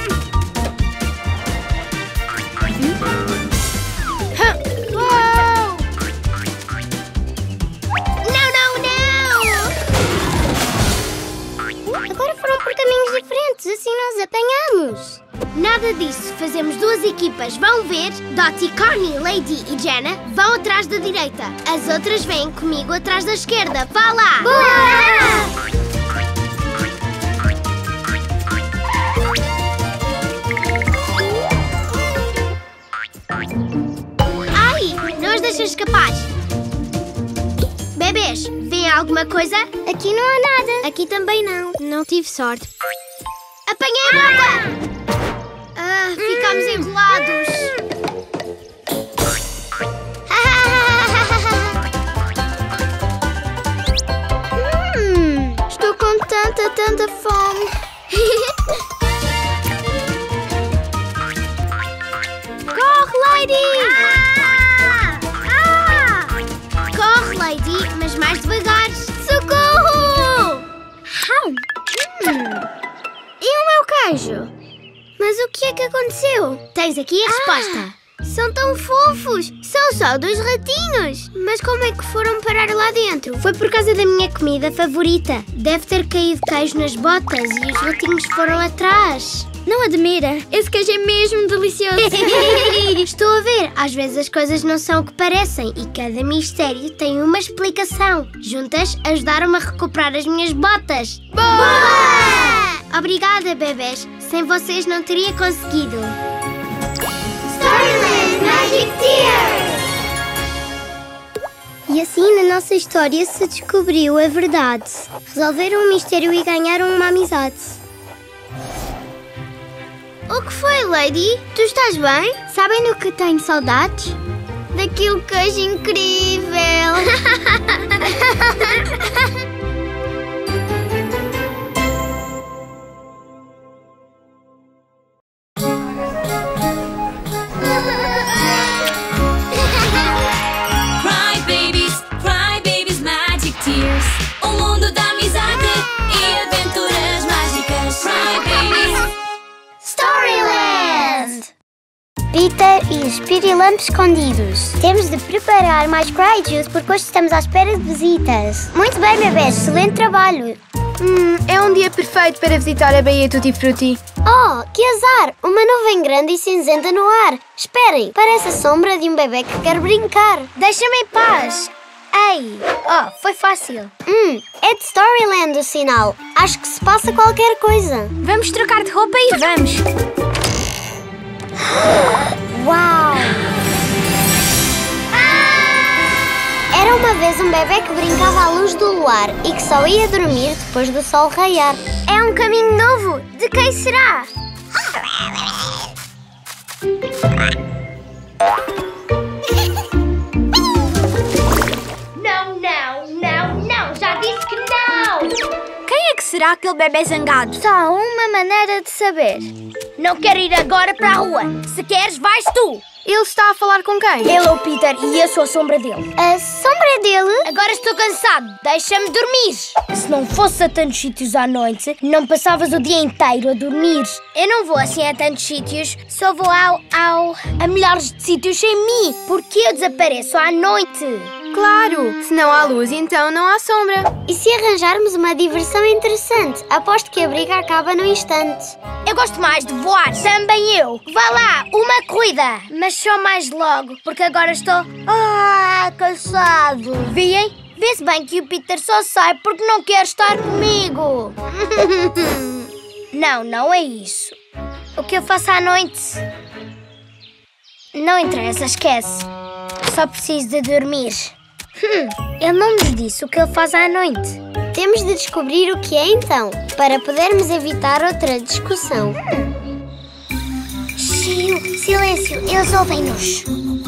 Agora foram por caminhos diferentes, assim nós apanhamos. Nada disso, fazemos duas equipas. Vão ver, Dottie, Connie, Lady e Jenna vão atrás da direita. As outras vêm comigo atrás da esquerda. Vá lá! Ai, não as deixem escapar. Bebês, vêem alguma coisa? Aqui não há nada. Aqui também não. Não tive sorte. Apanhei a bota! Ficámos enrolados. Estou com tanta fome. Corre, Lady! Corre, Lady, mas mais devagar. Socorro! E o meu queijo? Mas o que é que aconteceu? Tens aqui a resposta. São tão fofos! São só 2 ratinhos. Mas como é que foram parar lá dentro? Foi por causa da minha comida favorita. Deve ter caído queijo nas botas e os ratinhos foram atrás. Não admira, esse queijo é mesmo delicioso. Estou a ver, às vezes as coisas não são o que parecem e cada mistério tem uma explicação. Juntas ajudaram-me a recuperar as minhas botas. Boa! Obrigada, bebês. Sem vocês não teria conseguido. Storyland Magic Tears! E assim na nossa história se descobriu a verdade. Resolveram um mistério e ganharam uma amizade. O que foi, Lady? Tu estás bem? Sabem do que tenho saudades? Daquele queijo incrível! Cry Babies Magic Tears. O mundo da amizade e aventuras mágicas. Cry Babies. Storyland! Peter e os pirilampos escondidos. Temos de preparar mais Cry Juice porque hoje estamos à espera de visitas. Muito bem, bebês. Excelente trabalho. É um dia perfeito para visitar a Baía Tutti Frutti. Oh, que azar! Uma nuvem grande e cinzenta no ar. Esperem, parece a sombra de um bebê que quer brincar. Deixa-me em paz! Ei! Oh, foi fácil. É de Storyland o sinal. Acho que se passa qualquer coisa. Vamos trocar de roupa e vamos. Uau! Era uma vez um bebê que brincava à luz do luar e que só ia dormir depois do sol raiar. É um caminho novo. De quem será? Não! Já disse que não! Quem é que será aquele bebê zangado? Só há uma maneira de saber. Não quero ir agora para a rua. Se queres, vais tu. Ele está a falar com quem? Ele é o Peter e eu sou a sombra dele. A sombra dele? Agora estou cansado. Deixa-me dormir. Se não fosse a tantos sítios à noite, não passavas o dia inteiro a dormir. Eu não vou assim a tantos sítios. Só vou a milhares de sítios sem mim. Porque eu desapareço à noite. Claro! Se não há luz, então não há sombra. E se arranjarmos uma diversão interessante? Aposto que a briga acaba no instante. Eu gosto mais de voar. Também eu. Vá lá, uma corrida. Mas só mais logo, porque agora estou... cansado. Vêem? Vê-se bem que o Peter só sai porque não quer estar comigo. Não é isso. O que eu faço à noite? Não interessa, esquece. Só preciso de dormir. Ele não nos disse o que ele faz à noite. Temos de descobrir o que é então, para podermos evitar outra discussão. Silêncio, eles ouvem-nos.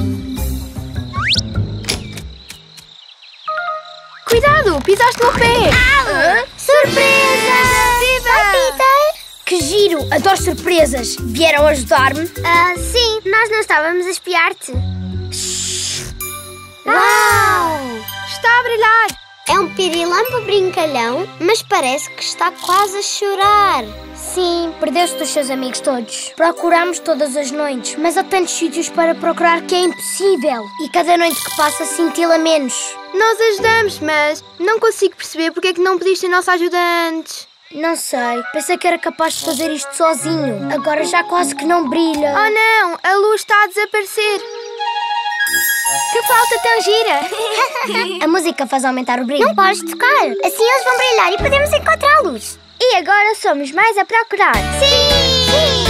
Cuidado! Pisaste no pé! Surpresa! Viva! Oi, Peter! Que giro! Adoro surpresas! Vieram ajudar-me? Sim, nós não estávamos a espiar-te. Uau! Está a brilhar! É um pirilampo brincalhão, mas parece que está quase a chorar. Sim, perdeu-se dos seus amigos todos. Procurámos todas as noites, mas há tantos sítios para procurar que é impossível. E cada noite que passa cintila menos. Nós ajudamos, mas não consigo perceber porque é que não pediste a nossa ajuda antes. Não sei, pensei que era capaz de fazer isto sozinho. Agora já quase que não brilha. Oh não, a luz está a desaparecer. Que falta tão gira! A música faz aumentar o brilho. Não podes tocar, assim eles vão brilhar e podemos encontrá-los. E agora somos mais a procurar. Sim!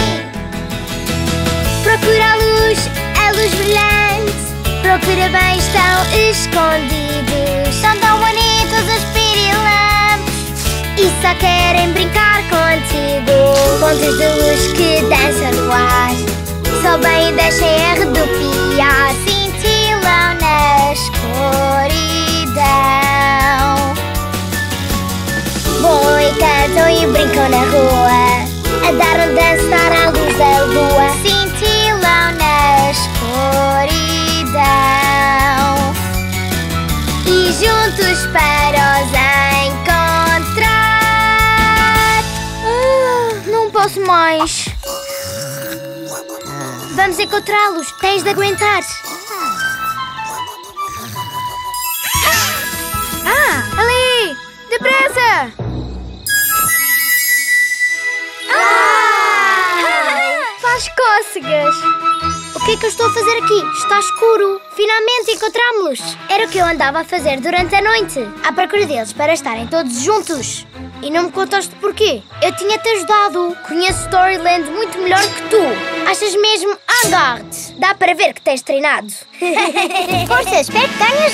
Procura a luz brilhante. Procura bem, estão escondidos. São tão bonitos os pirilampos e só querem brincar contigo. Pontos de luz que dançam no ar, sobem e descem a rodopiar, cintilam na escuridão. Voam e cantam e brincam na rua, adoram dançar à luz da lua, cintilam na escuridão. E juntos para os encontrar. Não posso mais. Vamos encontrá-los, tens de aguentar. cócegas. O que é que eu estou a fazer aqui? Está escuro. Finalmente encontramos-los. Era o que eu andava a fazer durante a noite, à procura deles para estarem todos juntos. E não me contaste porquê? Eu tinha-te ajudado. Conheço Storyland muito melhor que tu. Achas mesmo? Agarde! Dá para ver que tens treinado. Força, espero que ganhas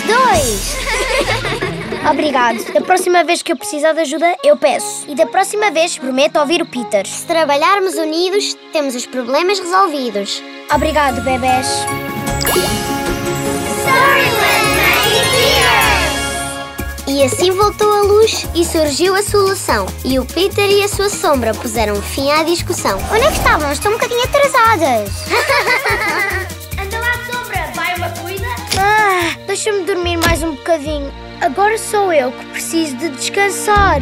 2. Obrigado. Da próxima vez que eu precisar de ajuda, eu peço. E da próxima vez, prometo ouvir o Peter. Se trabalharmos unidos, temos os problemas resolvidos. Obrigado, bebés. E assim voltou a luz e surgiu a solução. E o Peter e a sua sombra puseram fim à discussão. Onde é que estavam? Estão um bocadinho atrasadas. Anda lá, sombra. Vai uma cuida. Deixa-me dormir mais um bocadinho. Agora sou eu que preciso de descansar.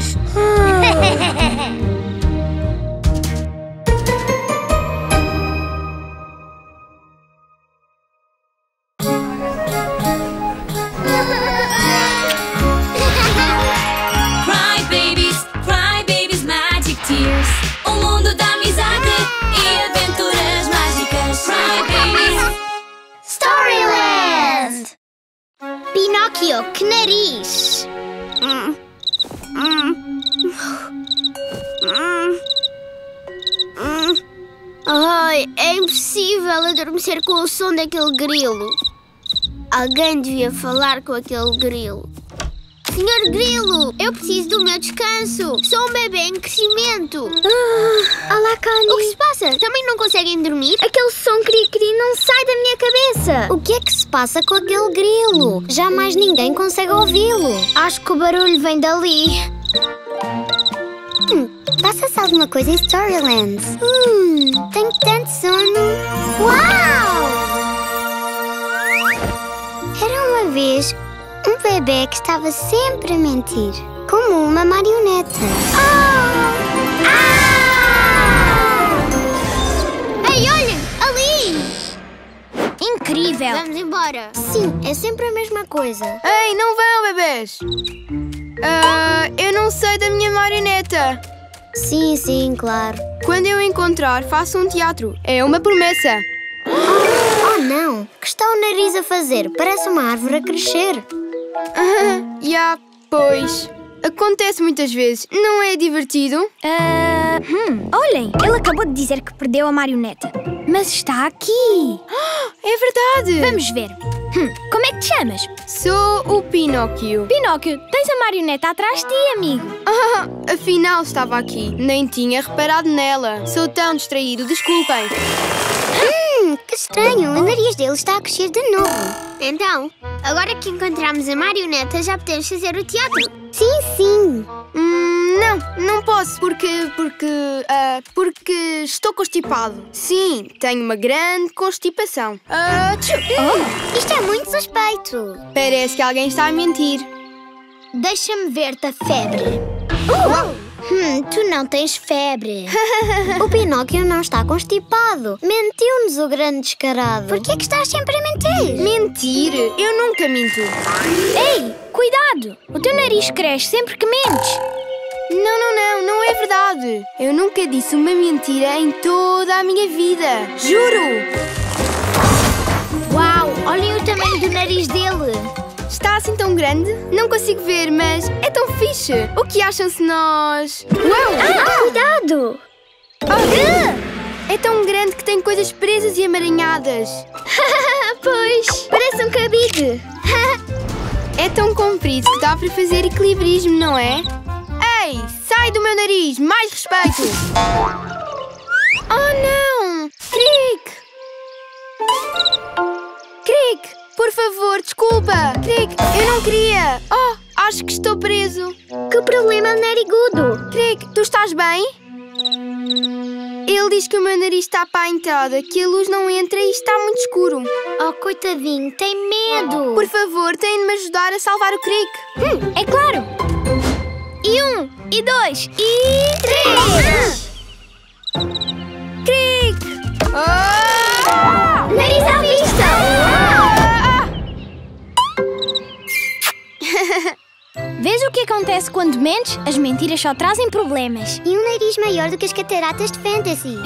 Cry babies, magic tears. O mundo da amizade e aventuras mágicas. Cry babies. Storyland! Pinóquio, que nariz! Ai, é impossível adormecer com o som daquele grilo. Alguém devia falar com aquele grilo. Senhor Grilo, eu preciso do meu descanso. Sou um bebê em crescimento. Olá, Connie. O que se passa? Também não conseguem dormir? Aquele som cri-cri não sai da minha cabeça. O que é que se passa com aquele grilo? Jamais ninguém consegue ouvi-lo. Acho que o barulho vem dali. Passa-se alguma coisa em Storyland? Tenho tanto sono. Uau! Era uma vez um bebê que estava sempre a mentir, como uma marioneta. Ei, olhem! Ali! Incrível. Vamos embora. Sim, é sempre a mesma coisa. Ei, não venham, bebês! Eu não sei da minha marioneta. Sim, claro. Quando eu encontrar, faço um teatro. É uma promessa. Oh, não! O que está o nariz a fazer? Parece uma árvore a crescer. Pois. Acontece muitas vezes. Não é divertido? Olhem, ele acabou de dizer que perdeu a marioneta. Mas está aqui. É verdade! Vamos ver. Como é que te chamas? Sou o Pinóquio. Pinóquio, tens a marioneta atrás de ti, amigo. Afinal estava aqui. Nem tinha reparado nela. Sou tão distraído, desculpem. Que estranho, o nariz dele está a crescer de novo. Então, agora que encontramos a marioneta, já podemos fazer o teatro. Sim. Não posso, porque estou constipado. Sim, tenho uma grande constipação. Isto é muito suspeito. Parece que alguém está a mentir. Deixa-me ver-te a febre. Tu não tens febre. O Pinóquio não está constipado. Mentiu-nos o grande descarado. Por que é que estás sempre a mentir? Mentir? Eu nunca minto. Ei, cuidado! O teu nariz cresce sempre que mentes. Não é verdade. Eu nunca disse uma mentira em toda a minha vida. Juro! Uau, olhem o tamanho do nariz dele. Está assim tão grande? Não consigo ver, mas é tão fixe. O que acham se nós... Cuidado! É tão grande que tem coisas presas e amaranhadas. Pois, parece um cabide. É tão comprido que dá para fazer equilibrismo, não é? Ei, sai do meu nariz! Mais respeito! Oh, não! Crick, por favor, desculpa! Crick, eu não queria! Oh, acho que estou preso. Que problema narigudo? Crick, tu estás bem? Ele diz que o meu nariz está para a entrada, que a luz não entra e está muito escuro. Oh, coitadinho, tem medo. Por favor, tem de me ajudar a salvar o Crick. É claro! E 1, e 2, e 3! Crick! Nariz à vista! Vês o que acontece quando mentes? As mentiras só trazem problemas. E um nariz maior do que as cataratas de Fantasy.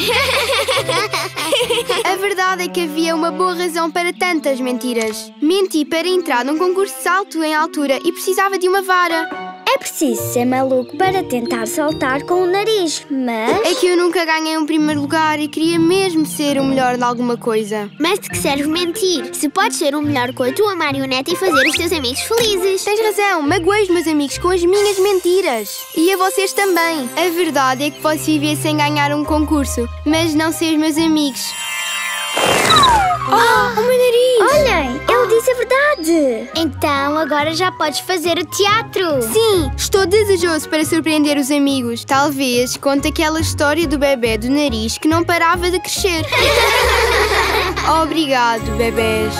A verdade é que havia uma boa razão para tantas mentiras. Menti para entrar num concurso de salto em altura e precisava de uma vara. É preciso ser maluco para tentar saltar com o nariz, mas... É que eu nunca ganhei um primeiro lugar e queria mesmo ser o melhor de alguma coisa. Mas de que serve mentir? Se podes ser o melhor com a tua marionete e fazer os teus amigos felizes. Tens razão, magoei os meus amigos com as minhas mentiras. E a vocês também. A verdade é que posso viver sem ganhar um concurso, mas não ser os meus amigos. Oh, o meu nariz! Olhem, ele disse a verdade. Então agora já podes fazer o teatro. Sim, estou desejoso para surpreender os amigos. Talvez conte aquela história do bebê do nariz que não parava de crescer. Obrigado, bebés.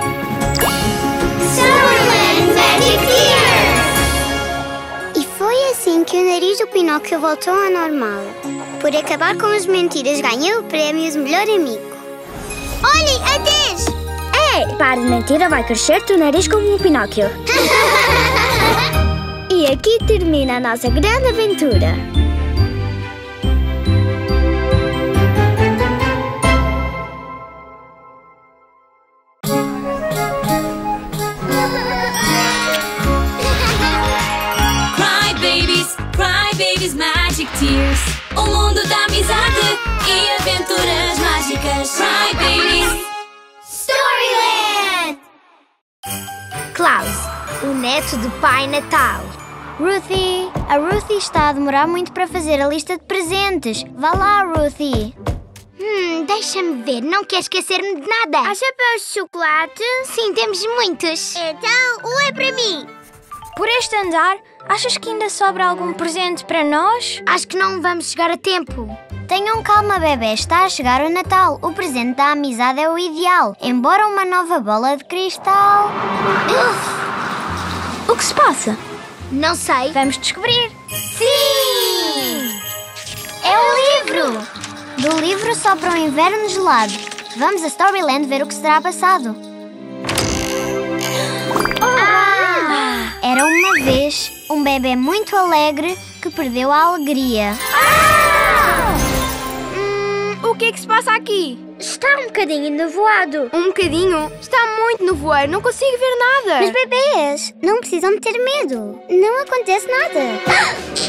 Storyland Magic Tears! E foi assim que o nariz do Pinóquio voltou ao normal. Por acabar com as mentiras, ganhou o prémio de melhor amigo. Olhem, adeus! Ei, para de mentir ou vai crescer teu nariz como um Pinóquio. E aqui termina a nossa grande aventura. Cry Babies Magic Tears. O mundo da amizade e aventuras mágicas. Cry Babies. Storyland! Klaus, o neto do Pai Natal. Ruthie, a Ruthie está a demorar muito para fazer a lista de presentes. Vá lá, Ruthie. Deixa-me ver, não quer esquecer-me de nada. Há chapéus de chocolate? Sim, temos muitos. Então, um é para mim. Por este andar, achas que ainda sobra algum presente para nós? Acho que não vamos chegar a tempo. Tenham calma, bebê. Está a chegar o Natal. O presente da amizade é o ideal. Embora uma nova bola de cristal... O que se passa? Não sei. Vamos descobrir. Sim! É um livro! Do livro Só para o Inverno Gelado. Vamos a Storyland ver o que se terá passado. Era uma vez um bebê muito alegre que perdeu a alegria. O que é que se passa aqui? Está um bocadinho nevoado. Um bocadinho? Está muito no voeiro, não consigo ver nada. Mas bebês, não precisam de ter medo. Não acontece nada.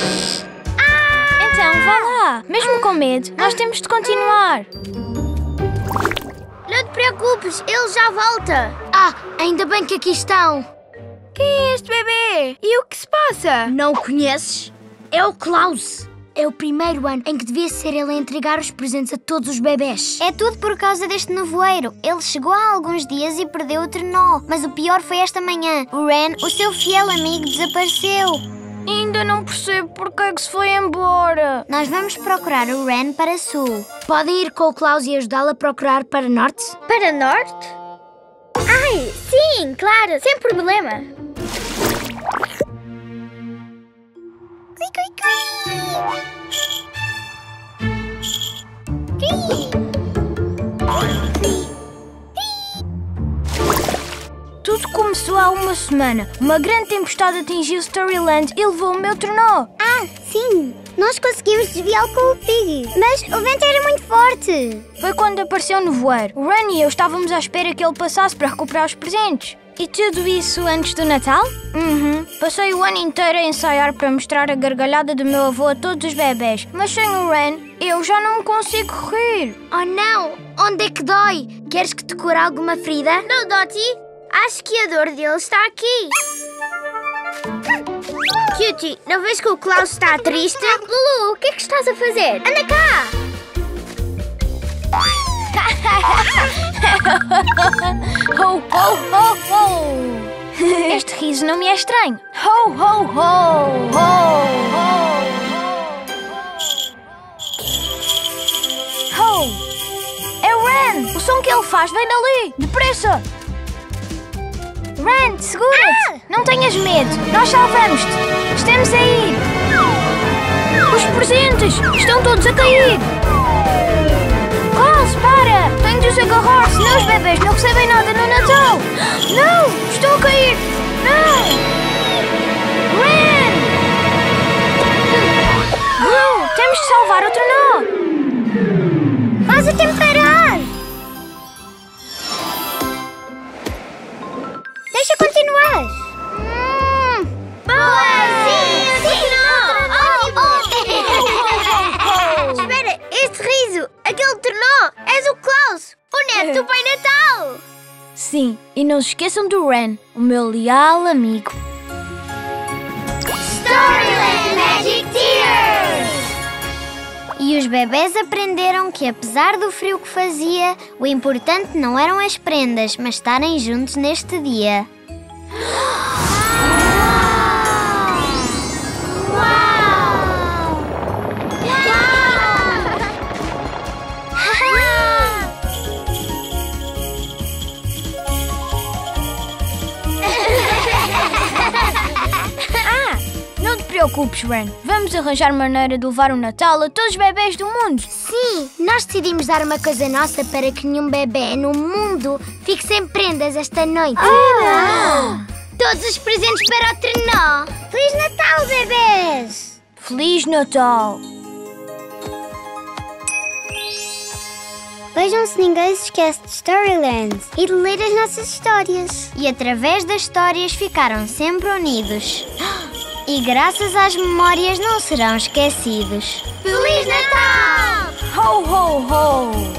Então, vá lá. Mesmo com medo, nós temos de continuar. Não te preocupes, ele já volta. Ainda bem que aqui estão. Quem é este bebê? E o que se passa? Não o conheces? É o Klaus. É o primeiro ano em que devia ser ele a entregar os presentes a todos os bebés. É tudo por causa deste nevoeiro. Ele chegou há alguns dias e perdeu o trenó. Mas o pior foi esta manhã. O Ren, o seu fiel amigo, desapareceu. Ainda não percebo porque é que se foi embora. Nós vamos procurar o Ren para sul. Podem ir com o Klaus e ajudá-lo a procurar para norte? Para norte? Ai, sim, claro, sem problema. Tudo começou há uma semana. Uma grande tempestade atingiu Storyland e levou o meu trenó. Sim, nós conseguimos desviá-lo com o Piggy. Mas o vento era muito forte. Foi quando apareceu o nevoeiro. O Ren e eu estávamos à espera que ele passasse para recuperar os presentes. E tudo isso antes do Natal? Passei o ano inteiro a ensaiar para mostrar a gargalhada do meu avô a todos os bebés. Mas sem o Ren, eu já não me consigo rir. Oh não! Onde é que dói? Queres que te cure alguma ferida? Não, Dottie, acho que a dor dele está aqui. Cutie, não vês que o Klaus está triste? Lulu, o que é que estás a fazer? Anda cá! Ho, ho, ho, ho! Este riso não me é estranho. Ho, ho, ho! Ho, ho! Ho! É o Ren! O som que ele faz vem dali! Depressa! Ren, segura-te! Não tenhas medo! Nós salvamos-te! Estamos a ir! Os presentes estão todos a cair! Klaus, para! Tenho de os agarrar, senão os bebês não recebem nada no Natal! Não! Estão a cair! Não! Ren! Temos de salvar o trenó! Faz o tempo parar! Deixa continuar! Boa! Sim! Espera, este riso, aquele trenó, és o Klaus, o neto do Pai Natal! Sim, e não se esqueçam do Ren, o meu leal amigo. Storyland Magic Tears! E os bebés aprenderam que, apesar do frio que fazia, o importante não eram as prendas, mas estarem juntos neste dia. Não te preocupes, Ren. Vamos arranjar maneira de levar o Natal a todos os bebés do mundo. Sim, nós decidimos dar uma coisa nossa para que nenhum bebê no mundo fique sem prendas esta noite. Todos os presentes para o trenó! Feliz Natal, bebês! Feliz Natal! Vejam se ninguém se esquece de Storyland e de ler as nossas histórias. E através das histórias ficaram sempre unidos. E graças às memórias não serão esquecidos. Feliz Natal! Ho, ho, ho!